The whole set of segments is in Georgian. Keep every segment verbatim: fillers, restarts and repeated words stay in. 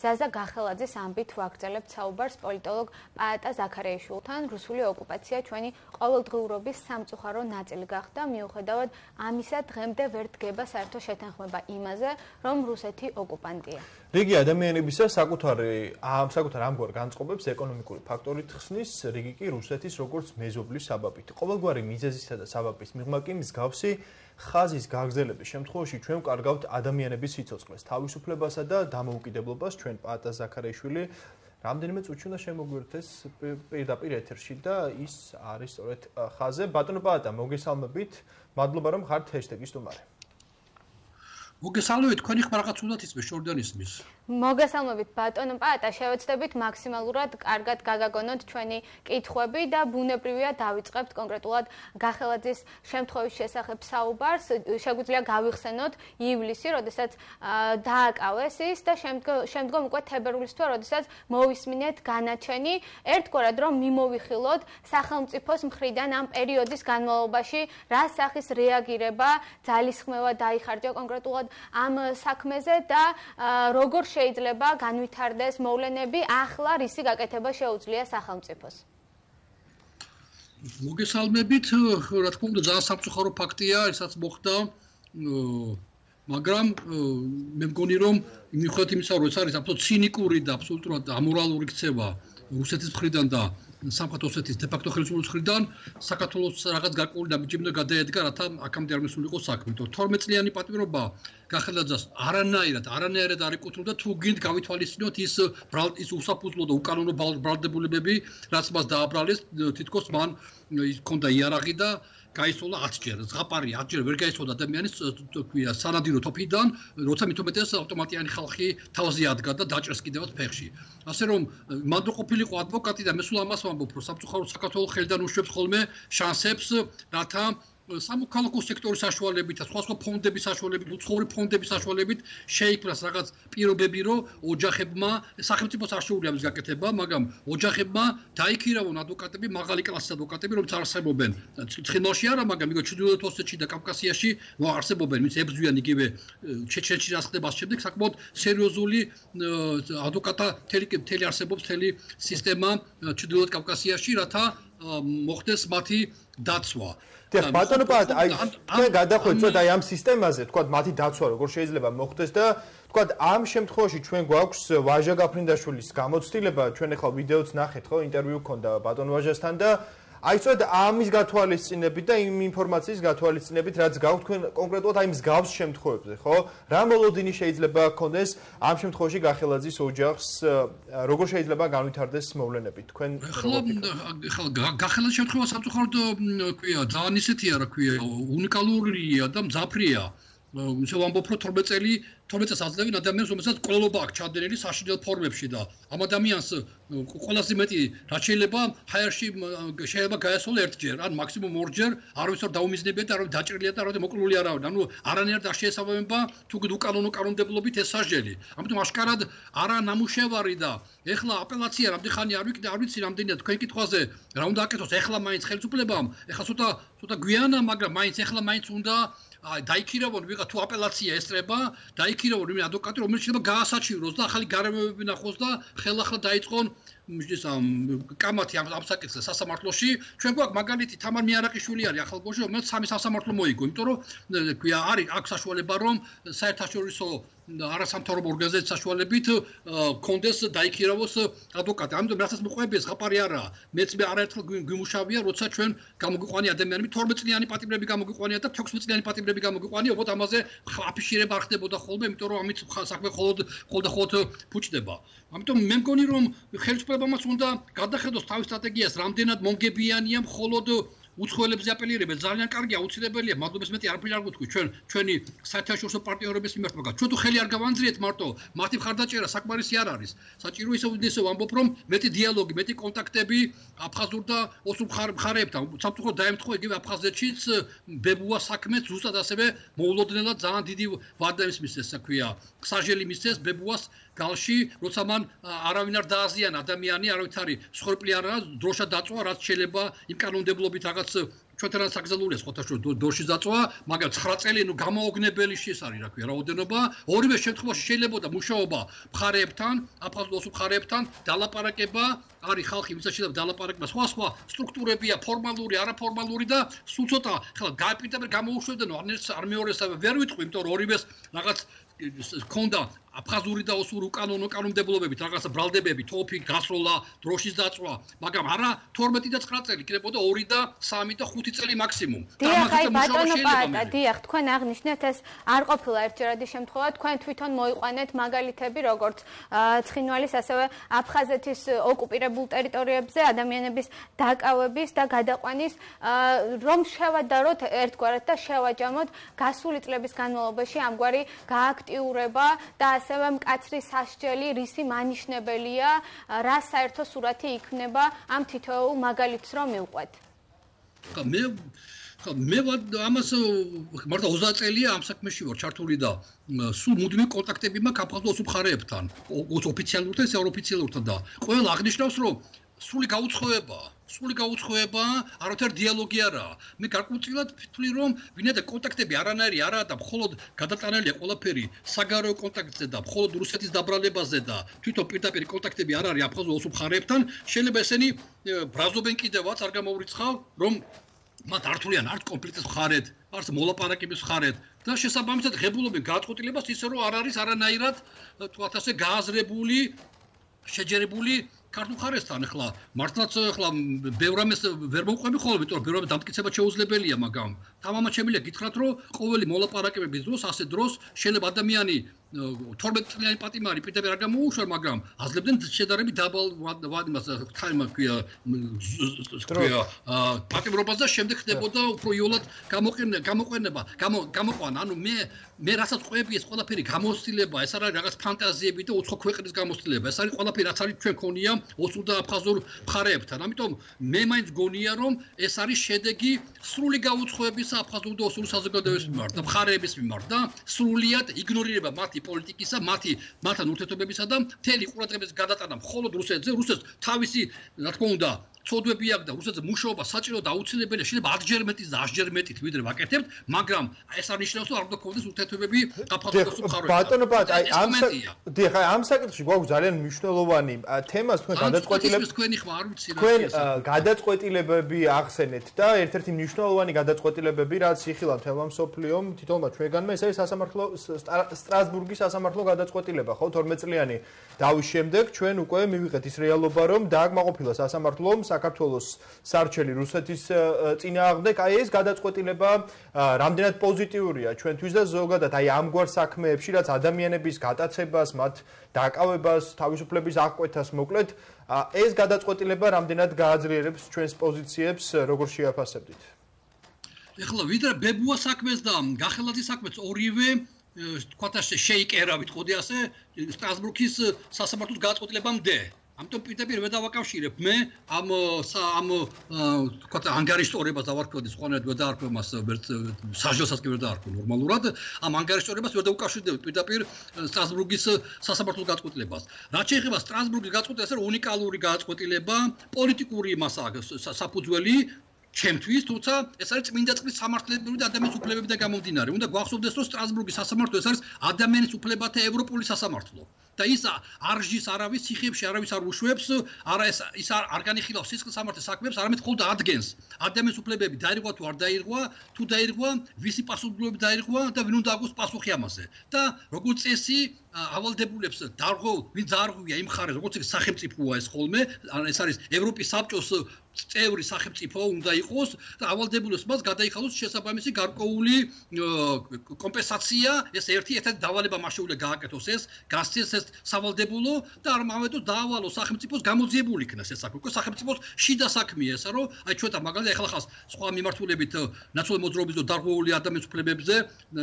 ზაზა გახელაძის ამბით ვაგრძელებთ საუბარს პოლიტოლოგ პაატა ზაქარიაშვილთან. რუსული ოკუპაცია ჩვენი ყოველდღიურობის სამწუხარო ნაწილი გახდა. მიუხედავად ამისა, დღემდე ვერ დგება საერთო შეთანხმება იმაზე, რომ რუსეთი ოკუპანტია. რიგი ადამიანებისა საკუთარი ამ საკუთარ ამგვარ განწყობებს ეკონომიკური ფაქტორით ხსნის, რიგი კი რუსეთის როგორც მეზობლის საბაბით. ყოველგვარი მიზეზისა და საბაბის მიღმა კი მსგავსი ხაზის გაგრძელების შემთხვევაში ჩვენ ვკარგავთ ადამიანების სიცოცხლეს, თავისუფლებასა და დამოუკიდებლობას. ჩვენ პაატა ზაქარიაშვილი რამდენიმე წუთში უნდა შემოგვიერთდეს პირდაპირ ეთერში და ის არის სწორედ ხაზე. ბატონო პაატა, მოგესალმებით. მადლობა რომ ხართ ჰეშტეგი სტუმარი. მოგესალმებით, თქვენი ხმა რაღაც უნდათ იწმეს ჟორნალისტის. მოგესალმებით ბატონო პაატა, შევეცდებით მაქსიმალურად კარგად გაგაგონოთ ჩვენი კითხვები და ბუნებრივია დავიწყებთ კონკრეტულად გახელაძის შემთხვევის შესახებ საუბარს. შეგვიძლია გავიხსენოთ ივლისი, როდესაც დააკავეს ის და შემდგომ უკვე თებერვლის თვე, როდესაც მოვისმინეთ განაჩენი, ერთგვარად რომ მიმოვიხილოთ სახელმწიფოს მხრიდან ამ პერიოდის განმავლობაში რა სახის რეაგირება, ძალისხმევა დაიხარჯა კონკრეტულად ამ საქმეზე და როგორ შეიძლება განვითარდეს მოვლენები, ახლა რისი გაკეთება შეუძლია სახელმწიფოს. მოგესალმებით, რა თქმა უნდა, ძალიან სამწუხარო ფაქტია, ისაც მოხდა, მაგრამ მე მგონი რომ მიუხედავად იმისა, რომ ეს არის აბსოლუტურად ცინიკური და აბსოლუტურად ამორალური ქცევა რუსეთის მხრიდან და სამხრეთ ოსეთის დე-ფაქტო ხელისუფლების მხრიდან, საქართველოს რაღაც გარკვეული დამჯერება გადაედგა, რათა აქამდე არ მისულიყო საქმე. თორმეტ წლიანი პატიმრობა გახელაძეს არანაირად, არანაირად არ ეკუთვნოდა, თუ გინდ გავითვალისწინოთ ის ის უსაფუძვლო და უკანონო ბრალდებულებები, რაც მას დააბრალეს, თითქოს მან ჰქონდა იარაღი და გაისვლა ათჯერ, ზღაპარი ათჯერ ვერ გაისვლა ადამიანის თქვია სანადირო თოფიდან, როცა მithumetes ავტომატიანი ხალხი თავზე ადგა და დაჭრეს კიდევაც ფეხში. ასე რომ მან რო ყოფილიყო ადვოკატი და მე სულ ამას ვამბობ, რომ სამწუხაროდ საქართველოს ხელიდან უშვებს ხოლმე შანსებს, რათა სამოქალაქო სექტორის საშუალებით და სხვა სხვა ფონდების საშუალებით, უცხოური ფონდების საშუალებით შეიქმნას რაღაც პირობები, რომ ოჯახებმა სახელმწიფოს არ შეუძლია ამის გაკეთება, მაგრამ ოჯახებმა დაიქირავონ ადვოკატები, მაღალი კლასის ადვოკატები, რომც არსებობენ ცხინვალში არა, მაგრამ იგივე ჩრდილოეთ ოსეთში და კავკასიაში არსებობენ, ვინც ებრძვიან იგივე ჩეჩენში რა ხდება ამ შემდეგ, საკმაოდ სერიოზული ადვოკატა თელი არსებობს თელი სისტემა ჩრდილოეთ კავკასიაში, რათა მოხდეს მათი დაცვა. დიახ, ბატონო პაატა, აი თქვენ გადახვეწოთ აი ამ სისტემაზე, თქვა მათი დაცვა როგორ შეიძლება მოხდეს და თქვა ამ შემთხვევაში ჩვენ გვაქვს ვაჟა გაფრინდაშვილის გამოცდილება, ჩვენ ახლა ვიდეოც ნახეთ, ხო, ინტერვიუ ჰქონდა ბატონ ვაჟასთან და აი სწორედ ამის გათვალისწინებით და იმ ინფორმაციის გათვალისწინებით, რაც გაქვთ თქვენ კონკრეტულად აი მსგავს შემთხვევებზე, ხო? რა მოლოდინი შეიძლება გქონდეს ამ შემთხვევაში გახელაძის ოჯახს, როგორ შეიძლება განვითარდეს მოვლენები? თქვენ ახლა გახელაძის შემთხვევა სამწუხაროდ ქვია, ძალიან ისეთია, რა ქვია, უნიკალურია და მძაფრია. ისე ვამბობ, რომ თორმეტ წელი თორმეტ წელს აძლევენ ადამიანს, რომელსაც კვლელობა აქვს ჩადენილი საშინელ ფორმებში და ამ ადამიანს ყველაზე მეტი რაც შეიძლება ჰაერში შეიძლება გაესვლა ერთჯერ, ან მაქსიმუმ ორჯერ, არ ვიცი რომ დაუმიზნებია და რომ დაჭრილია და რომ მოკლული არ არის. ანუ არანაირად არ შეესაბამება თუ უკანონო კანონმდებლობით ეს სასჯელი. ამიტომ აშკარად არა ნამუშევარი და ეხლა აპელაცია რამდენი ხანი არ ვიქნა, არ ვიცი რამდენია თქვენ კითხვაზე რა უნდა აკეთოს ეხლა მაინც ხელისუფლებამ, ეხლა ცოტა ცოტა გვიანა, მაგრამ მაინც ეხლა მაინც უნდა დაიქირავონ ვიღა თუ აპელაცია ესწრება, დაიქირავონ იმ ადვოკატი, რომელიც შეიძლება გაასაჩივროს და ახალი გარემოებები ნახოს და ხელახლა დაიწყონ ის ამ კამათი ამ საკითხზე სასამართლოში. ჩვენ გვაქვს მაგალითი თამარ მიარაყიშვილი არის ახალგაზრდა, რომელიც სამი სასამართლო მოიგო, იმიტომ რომ ქვია არის აქვს საშუალება რომ საერთაშორისო არასამთავრობო ორგანიზაციის საშუალებით კონდეს დაიქირავოს ადვოკატი. ამიტომ რასაც მოყვები ეს ხაპარი არაა. მეც მე არაერთხელ გვიმუშავია, როცა ჩვენ გამოგვიყვანი ადამიანები თორმეტ წლიანი პატიმრები გამოგვიყვანია და თექვსმეტ წლიანი პატიმრები გამოგვიყვანია, οπότε ამაზე აფიშირება არ ხდებოდა ხოლმე, იმიტომ რომ ამით საქმე ხოლოდ ხოლმე ხოლმე ფუჭდება. ამიტომ მე მგონი რომ ხელისუფლებამაც უნდა გადახედოს თავის სტრატეგიას, რამდენად მომგებიანია მხოლოდ უცხოელებზე აპელირებენ, ძალიან კარგია, აუცილებელია, მადლობის მეტი არაფერი არ გვთქვი ჩვენ ჩვენი საერთაშორისო პარტნიორების მიმართ, მაგრამ ჩვენ თუ ხელი არ გავანძრიეთ მარტო, მათი მხარდაჭერა საკმარისი არ არის. საჭირო ისე ისე ვამბობ, რომ მეტი დიალოგი, მეტი კონტაქტები აფხაზურ და ოსურ მხარეებთან, სამწუხაროდ დაემთხვა იგივე აფხაზეთშიც ბებუა საქმე ზუსტად ასევე მოულოდნელად ძალიან დიდი ვარდების მისცეს, საქვია, სასჯელი მისცეს ბებუას გალში, როცა მან არავინ არ დააზიანა ადამიანი, არავით არის სხორპლი არა, დროშა დაწვა, რაც შეიძლება იმ კანონმდებლობით რაღაც ჩვენთან საგზაურია სხვათაშორისო დოში დაწვა, მაგრამ ცხრა წელი ნუ გამოოგნებელი ის არის, რა ქვია, რაოდენობა. ორივე შემთხვევაში შეიძლება მუშაობა მხარეებთან, აფხაზურ მხარეებთან, დალაპარაკება, არის ხალხი, ვისაც შეიძლება დალაპარაკება, სხვა სხვა სტრუქტურებია, ფორმალური, არაფორმალური და სულ ცოტა, ხლა გაიპიტებენ გამოუშვებდნენ არ ერთს არ მეორეს ვერ ვიტყვი, იმიტომ რომ ორივეს რაღაც ქონდა აფხაზური და ოსური უკანონო კანონმდებლობებით, რაღაცა ბრალდებები, თოფი, გასროლა, დროშის დაწვა, მაგრამ არა თორმეტი და ცხრა წელი, იქნებოდა ორი და სამი და ხუთი წელი მაქსიმუმ. დიახ, აი ბატონო პაატა, დიახ, თქვენ აღნიშნეთ ეს არ ყოფილა ერთჯერადი შემთხვევა, თქვენ თვითონ მოიყვანეთ მაგალითები, როგორც ცხინვალის, ასევე აფხაზეთის ოკუპირებულ ტერიტორიებზე ადამიანების დაკავების და გადაყვანის, რომ შევადაროთ ერთგვარად და შევაჯამოთ გასული წლების განმავლობაში ამგვარი გააქტიურება და ასევე მკაცრი სასჯელი რისი მანიშნებელია, რა საერთო სურათი იქნება ამ თითოეულ მაგალითს რომ მივყვეთ. მე მე ამას მარტო ოცდაათი წელია ამ საქმეში ვარ ჩართული და სულ მუდმივი კონტაქტები მაქვს აფხაზურ მხარეებთან, ოფიციალურთან, ევროპიციალურთან და ყველა აღნიშნავს რომ სრული გაუცხოებაა. სრული გაუცხოებაა, არათერ დიალოგი არაა. მე გარკვეულწილად ვთვლი რომ ვინაიდან კონტაქტები არანაირი არაა და მხოლოდ გადატანილია ყველაფერი საგარეო კონტაქტზე და მხოლოდ რუსეთის დაბრალებაზე და თვითონ პირდაპირ კონტაქტები არ არის აფხაზურ მხარეებთან, შეიძლება ესენი ბრაზობენ კიდევაც არ გამოურიცხავ, რომ მათ არ თვლიან არც კონფლიქტის მხარედ, არც მოლაპარაკების მხარედ და შესაბამისად ღებულობენ გადაწყვეტილებას ისე რომ არ არის არანაირად თქვათ ასე გააზრებული, შეჯერებული ქართულ მხარესთან ახლა მართლაც ახლა ბევრ ამას ვერ მოვყვები ხოლმე, იმიტომ რომ ბევრ ამას დამტკიცება შეუძლებელია, მაგრამ თამამად შემიძლია გითხრათ, რომ ყოველი მოლაპარაკებების დროს, ასე დროს შეიძლება ადამიანი თორმეტი წლიანი პატიმარი პირდაპირ არ გამოუშვა, მაგრამ აძლევდნენ შედარებით დაბალ ვადიმას თაიმა ქვია ქვია პატიმრობას და შემდეგ ხდებოდა უფრო იოლად გამოყენება, გამოყვანა, ანუ მე მე რასაც ყვები ეს ყველაფერი გამოცდილება, ეს არის რაღაც ფანტაზიები და უცხო ქვეყნის გამოცდილება, ეს არის ყველაფერი რაც არის ჩვენ ქონია ოსურ და აფხაზურ მხარეებთან. ამიტომ მე მაინც გონია რომ ეს არის შედეგი სრული გაუცხოებისა აფხაზურ და ოსურ საზოგადოების მიმართ და მხარეების მიმართ და სრულიად იგნორირება მათი პოლიტიკისა, მათი მათთან ურთიერთობებისა და მთელი ყურადღების გადატანა მხოლოდ რუსეთზე, რუსეთს თავისი, რა თქმა უნდა, ცოდვები აქვს და რუსეთზე მუშაობა საჭირო და აუცილებელია, შეიძლება ათჯერ მეტიც და ათჯერ მეტით ვიდრე ვაკეთებთ, მაგრამ ეს არ ნიშნავს, რომ არ უნდა გქონდეს ურთიერთობები აფხაზურ და ოსურ მხარეებთან. ბატონო პაატა, აი ამ დიახ, აი ამ საკითხში გვაქვს ძალიან მნიშვნელოვანი თემას თქვენ გადაწყვეტილებები თქვენი ხმა არ ვიცი რა. თქვენ გადაწყვეტილებები ახსენეთ და ერთ-ერთი მნიშვნელოვანი გადაწყვეტილებები, რაც იხილა მთელმა მსოფლიომ, თითოეულმა ჩვენგანმა, ეს არის სასამართლო სტრასბურგის სასამართლო გადაწყვეტილება, ხო, თორმეტ წლიანი დავის შემდეგ ჩვენ უკვე მივიღეთ ის რეალობა, რომ დააკმაყოფილა სასამართლომ საქართველოს სარჩელი რუსეთის წინააღმდეგ, აი ეს გადაწყვეტილება რამდენად პოზიტიურია ჩვენთვის და ზოგადად აი ამგვარ საქმეებში, რაც ადამიანების გატაცებას, მათ დაკავებას, თავისუფლების აღკვეთას მოკლედ, ეს გადაწყვეტილება რამდენად გააძლიერებს ჩვენს პოზიციებს, როგორ შეაფასებდით? ეხლა ვიდრე ბებუა საქმეს და გახელაძის საქმეს ორივე თქვათ ასე შეიკერა ვიტყოდი ასე სტრასბურგის სასამართლოს გადაწყვეტილებამდე. ამიტომ პირდაპირ ვერ დავაკავშირებ მე ამ ამ თქვათ ანგარიშტორებას დავარქვი სხვანაირად ვერ დავარქვი მას საჯელსაც კი ვერ დავარქვი ნორმალურად ამ ანგარიშტორებას ვერ დავუკავშირდები პირდაპირ სტრასბურგის სასამართლოს გადაწყვეტილებას. რაც შეეხება სტრასბურგის გადაწყვეტილებას, ეს უნიკალური გადაწყვეტილება, პოლიტიკური მასა საფუძველი ჩემთვის, თუმცა ეს არის წმინდა წყლის სამართლებრივი და ადამიანის უფლებებიდან გამომდინარე. უნდა გვახსოვდეს, რომ სტრასბურგის სასამართლო ეს არის ადამიანის უფლებათა ევროპული სასამართლო. და ის არ ჟის არავის ციხეებში არავის არ უშვებს, არა ეს ის არ განიხილავს სისხლის სამართლის საქმეებს, არამედ მხოლოდ ადგენს. ადამიანის უფლებები დაირღვა თუ არ დაირღვა, თუ დაირღვა, ვისი პასუხისმგებლობით დაირღვა და ვინ უნდა აგოს პასუხი ამაზე. და როგორც წესი ავალდებულებს დარღვა, ვინ დაარღვია იმ მხარეს, როგორც სახელმწიფოა ეს ხოლმე, ეს არის ევროპის საბჭოს წევრი სახელმწიფო უნდა იყოს და ავალდებულებს მას გადაიხადოს შესაბამისი გარკვეული კომპენსაცია, ეს ერთი ერთ-ერთი დავალება მასშეულე გააკეთოს ეს, გასცეს ეს სავალდებულო და არ მავედოს დაავალოს სახელმწიფოს გამოძიებული იქნას ეს საქმე. უკვე სახელმწიფოს შიდა საქმეა ესა, რომ აი ჩვენთან მაგალითად ახლა ხას სხვა მიმართულებით ნაციონალური მოძრაობის და დარღვეული ადამიანის უფლებებზე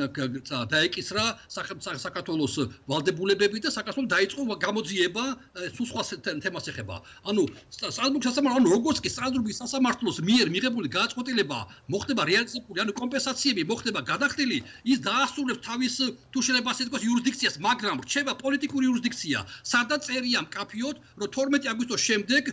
დაეკისრა საქართველოს ვალდებულებები და საქართველოს დაიწყო გამოძიება სულ სხვა თემას ეხება. ანუ სტრასბურგის სასამართლო, ანუ როგორც კი სტრასბურგის სასამართლოს მიერ მიღებული გადაწყვეტილება მოხდება რეალიზებული, ანუ კომპენსაციები მოხდება გადახდილი, ის დაასრულებს თავის თუ შეიძლება ასე თქვას იურისდიქციას, მაგრამ რჩება პოლიტიკური იურისდიქცია, სადაც წერია მკაფიოდ, რომ თორმეტი აგვისტოს შემდეგ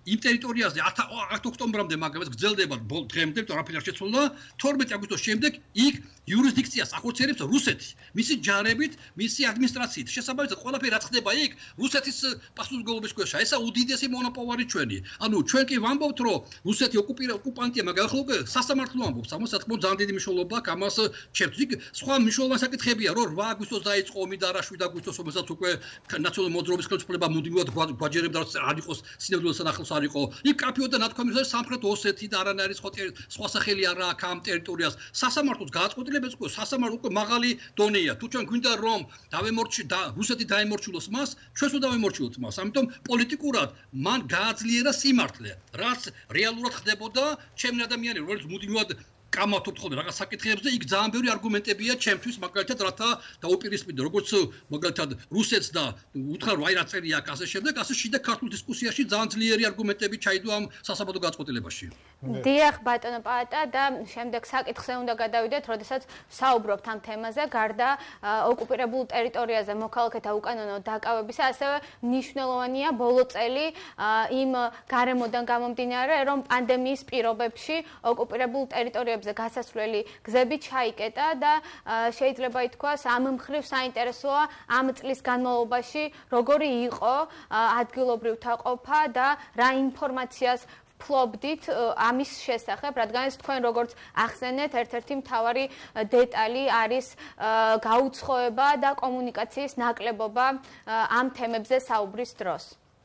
იმ ტერიტორიაზე ათ ოქტომბრამდე მაგალითად გრძელდება დღემდე, თორემ არ შეცვალა, თორმეტი აგვისტოს შემდეგ იქ იურისდიქციას ახორციელებს რუსეთი. მისი ჯარებით, მისი ადმინისტრაციით. შესაბამისად, ყველაფერი რაც ხდება იქ, რუსეთის პასუხისმგებლობის ქვეშა. ესა უდიდესი მონოპოლარი ჩვენი. ანუ ჩვენ კი ვამბობთ, რომ რუსეთი ოკუპანტია, მაგრამ ახლა უკვე სასამართლო ამბობს, ამას რა თქმა უნდა ძალიან დიდი მნიშვნელობა აქვს, ამას ჩემთვის იქ სხვა მნიშვნელოვანი საკითხებია, რომ რვა აგვისტოს დაიწყო ომი და რა შვიდ აგვისტოს, რომელსაც უკვე ნაციონალური მოძრაობის ხელისუფლება მუდმივად გვაჯერებდა, რომ არ იყოს სინამდვილე სანახელს არ იყო. იქ კაფეოდა ნათქვამი, რომ სამხრეთ ოსეთი და არანაირი სხვა სახელი არა აქვს ამ ტერიტორიას. სასამართლოს გააწყობილებს უკვე სასამართლო უკვე მაღალი დონეა. თუ ჩვენ გვინდა რომ დავემორჩი და რუსეთი დაემორჩილოს მას, ჩვენც უნდა დავემორჩილოთ მას. ამიტომ პოლიტიკურად მან გააძლიერა სიმართლე, რაც რეალურად ხდებოდა ჩემი ადამიანები, რომელიც მუდმივად კამათობთ ხოლმე რაღაც საკითხებზე, იქ ძალიან ბევრი არგუმენტებია ჩემთვის, მაგალითად, რათა დაუპირისპირდე, როგორც მაგალითად რუსეთს და უთხრა რომ აი რა წერია აქ ასე შემდეგ, ასე შიდა ქართულ დისკუსიაში ძალიან ძლიერი არგუმენტები ჩაიდო ამ სასამართლო გაწყვეტილებაში. დიახ, ბატონო პაატა და შემდეგ საკითხზე უნდა გადავიდეთ, როდესაც საუბრობთ ამ თემაზე, გარდა ოკუპირებულ ტერიტორიაზე მოქალაქეთა უკანონო დაკავებისა, ასევე მნიშვნელოვანია ბოლო წელი იმ გარემოდან გამომდინარე, რომ პანდემიის პირობებში ოკუპირებულ ტერიტორიებზე გასასვლელი გზები ჩაიკეტა და შეიძლება ითქვას ამ მხრივ საინტერესოა ამ წლის განმავლობაში როგორი იყო ადგილობრივთა ყოფა და რა ინფორმაციას ფლობდით ამის შესახებ, რადგანაც თქვენ როგორც ახსენეთ, ერთ-ერთი მთავარი დეტალი არის გაუცხოება და კომუნიკაციის ნაკლებობა ამ თემებზე საუბრის დროს.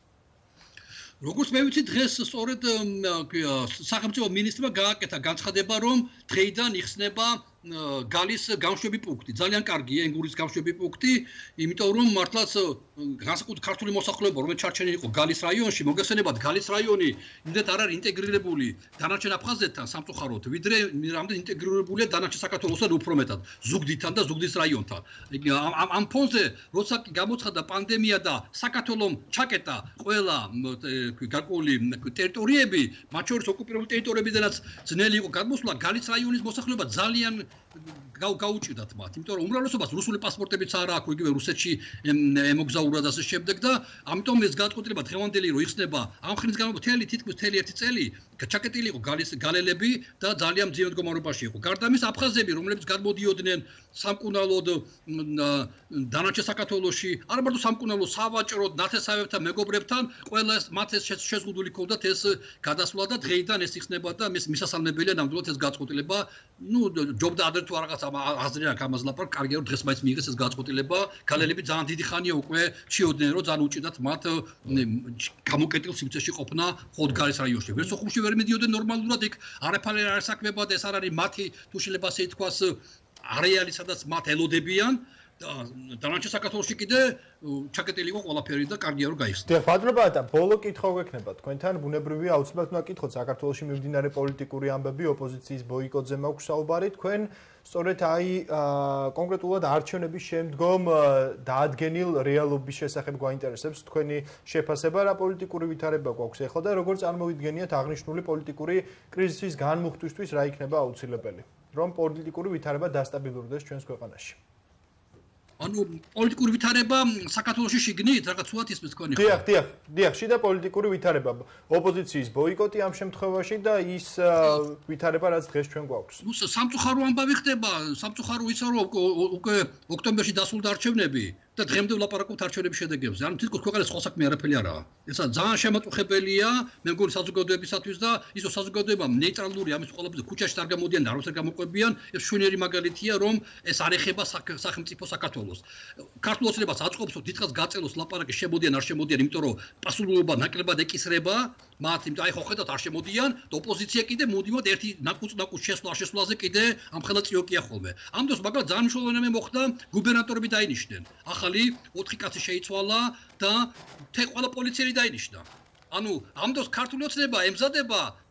როგორც მე ვიცი, დღეს სწორედ სახელმწიფო მინისტრმა გააკეთა განცხადება, რომ დღეიდან იხსნება გალის გამშვები პუნქტი. ძალიან კარგია ენგურის გამშვები პუნქტი, იმიტომ რომ მართლაც განსაკუთრებით ქართული მოსახლეობა, რომელიც ჩარჩენილი იყო გალის რაიონში, მოგესწრებათ, გალის რაიონი იმდენად არ არის ინტეგრირებული დანარჩენ აფხაზეთთან სამწუხაროდ, ვიდრე რამდენ ინტეგრირებულია დანარჩენ საქართველოსთან უფრო მეტად, ზუგდიდთან და ზუგდიდის რაიონთან. ამ ამ ფონზე, როცა გამოცხადდა პანდემია და საქართველოს ჩაკეტა ყველა გარკვეული ტერიტორიები, მათ შორის ოკუპირებული ტერიტორიებიდანაც ძნელი იყო გადმოსვლა, გალის რაიონის მოსახლეობა ძალიან გაუჭირდათ მათ, იმიტომ რომ უმრავლესობას რუსული პასპორტებიც არ აქვს, იგივე რუსეთში ემოგზაურა და ასე შემდეგ და ამიტომ ეს გადაწყვეტილება დღევანდელი რომ იხსნება ამ ხნის განმავლობაში თითქმის მთელი ერთი წელი ჩაკეტილი იყო გალის გალელები და ძალიან მძიმე მდგომარეობაში იყო. გარდა ამის აფხაზები, რომლებიც გადმოდიოდნენ სამკურნალოდ დანარჩენ საქართველოში, არა მარტო სამკურნალო, სავაჭროდ, ნათესავებთან, მეგობრებთან, ყველა მათ ეს შეზღუდული ჰქონდათ ეს გადასვლა და დღეიდან ეს იხსნება და ეს მისასალმებელია ნამდვილად ეს გადაწყვეტილება. ნუ ჯობდა ადრე თუ რაღაც აზრი აქვს ამაზე ლაპარაკ, კარგია რომ დღეს მაინც მიიღეს ეს გადაწყვეტილება. გალელები ძალიან დიდი ხანია უკვე ჩიოდნენ, რომ ძალიან უჭირდათ მათ გამოკეტილ სივრცეში ყოფნა ხოდ გალის რაიონში. ვერც ხუმში ვერ მიდიოდნენ ნორმალურად, იქ არაფერი არ საკმებოდა და ეს არ არის მათი თუ შეიძლება ასე ითქვას არეალი, სადაც მათ ელოდებიან. დანარჩენ საქართველოში კიდე ჩაკეტილი იყო ყველაფერი და კარგია რომ გაიხსნა. დიახ, ბატონო და ბოლო კითხვა გვექნება თქვენთან, ბუნებრივია აუცილებლად უნდა გკითხოთ საქართველოში მიმდინარე პოლიტიკური ამბები, ოპოზიციის ბოიკოტზე მაქვს საუბარი, თქვენ სწორედ აი კონკრეტულად არჩევნების შემდგომ დაადგენილ რეალობის შესახებ გვაინტერესებს თქვენი შეფასება, რა პოლიტიკური ვითარება გვაქვს ახლა და როგორ წარმოვიდგენიათ აღნიშნული პოლიტიკური კრიზისის განმუხტვისთვის რა იქნება აუცილებელი, რომ პოლიტიკური ვითარება დასტაბილურდეს ჩვენს ქვეყანაში. ანუ პოლიტიკური ვითარება საქართველოში შიგნით რაღაც უათ ისმის თქვენი ხო? დიახ, დიახ, დიახ, შიდა პოლიტიკური ვითარება, ოპოზიციის ბოიკოტი ამ შემთხვევაში და ის ვითარება რაც დღეს ჩვენ გვაქვს. ნუ სამწუხარო ამბავი ხდება, სამწუხარო ისა რომ უკვე ოქტომბერში დასრულდა არჩევნები და დღემდე ვლაპარაკობთ არჩევნების შედეგებზე. ანუ თითქოს ქვეყანას სხვა საქმე არაფერი არაა. ესა ძალიან შემატყუხებელია მე მგონი საზოგადოებისათვის და ისო საზოგადოება ნეიტრალური ამის ყველაფერზე ქუჩაში არ გამოდიან და არც არ გამოყვებიან. ეს შვენიერი მაგალითია რომ ეს არ ეხება სახელმწიფო საქართველოს. ქართულ ოცნებას აწყობს რომ დიდხანს გაწელოს ლაპარაკი შემოდიან არ შემოდიან, იმიტომ რომ პასუხისმგებლობა ნაკლებად ეკისრება მათ, იმიტომ აი ხო ხედავთ არ შემოდიან და ოპოზიცია კიდე მუდმივად ერთი ნაკუწ-ნაკუწ შესვლა შესვლაზე კიდე ამხელა წიოკია ხოლმე. ამ დროს მაგალითად ძალიან მნიშვნელოვანი მოხდა, გუბერნატორები დაინიშნენ. ახალი ოთხი კაცი შეიცვალა და ყველა პოლიციელი დაინიშნა. ანუ ამ დროს ქართული ოცნება ემზადება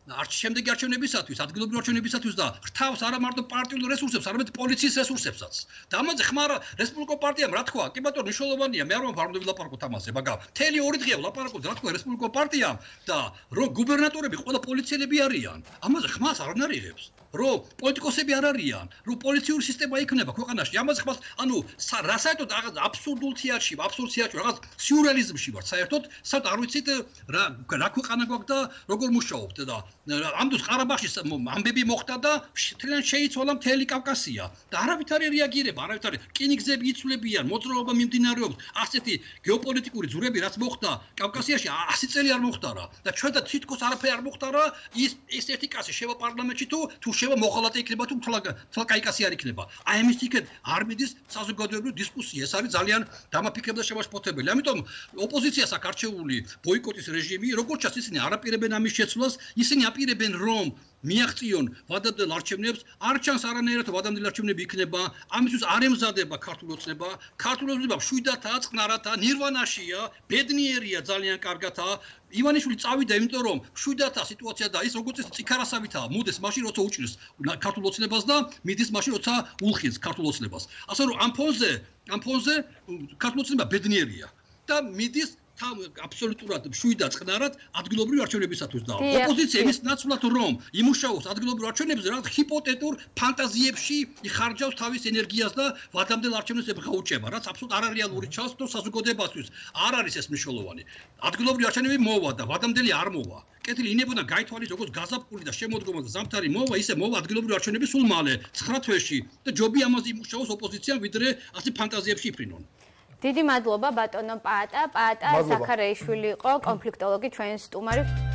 არჩ შემდეგი არჩევნებისათვის, ადგილობრივი არჩევნებისათვის და რთავს არა მარტო პარტიულ რესურსებს, არამედ პოლიციის რესურსებსაც. და ამაზე ხმარა რესპუბლიკურ პარტიამ რა თქვა? კი ბატონო, მნიშვნელოვანია, მე არ ვამბობ ვილაპარაკოთ ამაზე, მაგრამ მთელი ორი დღეა ვილაპარაკოთ, რა თქვა რესპუბლიკურ პარტიამ და რომ გუბერნატორები ყველა პოლიციელები არიან. ამაზე ხმას არ ნარიღებს. რომ პოლიტიკოსები არ არიან, რომ პოლიციური სისტემა იქნება ქვეყანაში. ამაზე ხმას, ანუ რა საერთოდ რაღაც აბსურდულ თეატრში, აბსურდ თეატრში, რაღაც სიურეალიზმში ვარ საერთოდ, საერთოდ არ ვიცით რა რა ქვეყანა გვაქვს და როგორ მუშაობთ და ამ დროს ყარაბაღში ამბები მოხდა და მთლიან შეიცვალა მთელი კავკასია და არავით არ რეაგირება, არავით არ რკინიგზები იცვლებიან, მოძრაობა მიმდინარეობს, ასეთი გეოპოლიტიკური ძვრები რაც მოხდა კავკასიაში ასი წელი არ მოხდარა და ჩვენ და თითქოს არაფერი არ მოხდარა ის ეს ერთი კაცი შევა პარლამენტში თუ თუ შევა მოღალატე იქნება თუ თვალ თვალ კაიკასი არ იქნება. აი ამის თქეთ არ მიდის საზოგადოებრივი დისკუსია, ეს არის ძალიან დამაფიქრებელი და შემაშფოთებელი. ამიტომ ოპოზიციას აქვს არჩეული ბოიკოტის რეჟიმი, როგორც ჩანს ისინი არაპირებენ ამის შეცვლას, ისინი აპირებენ რომ მიაღწიონ ვადამდელ არჩევნებს, არ ჩანს არანაირად ვადამდელი არჩევნები იქნება, ამისთვის არ ემზადება ქართული ოცნება, ქართული ოცნება მშვიდათაა, წყნარათაა, ნირვანაშია, ბედნიერია ძალიან კარგათაა. ივანიშვილი წავიდა, იმიტომ რომ მშვიდათაა სიტუაცია და ის როგორც ეს წიქარასავითაა, მოდის მაშინ როცა უჭრის ქართულ ოცნებას და მიდის მაშინ როცა ულხილს ქართულ ოცნებას. ასე რომ ამ ფონზე, ამ ფონზე ქართული ოცნება ბედნიერია და მიდის აბსოლუტურად მშვიდად წყნარად ადგილობრივი არჩევნებისათვის და ოპოზიცია იმის ნაცვლად რომ იმუშაოს ადგილობრივ არჩევნებზე რაღაც ჰიპოთეტურ ფანტაზიებში იხარჯავს თავის ენერგიას და ვადამდელ არჩევნებს ებღაუჭება, რაც აბსოლუტურად არარეალური ჩანს და საზოგადოებისთვის არ არის ეს მნიშვნელოვანი. ადგილობრივი არჩევნები მოვა და ვადამდელი არ მოვა. კეთილი ინებოდან გაითვალის როგორც გაზაფხული და შემოდგომა და ზამთარი მოვა, ისე მოვა ადგილობრივი არჩევნები სულ მალე, ცხრა თვეში და ჯობი ამაზე იმუშაოს ოპოზიციამ ვიდრე ასე ფანტაზიებში იფრინონ. დიდი მადლობა ბატონო პაატა, პაატა ზაქარეიშვილი იყო კონფლიქტოლოგი ჩვენი სტუმარი.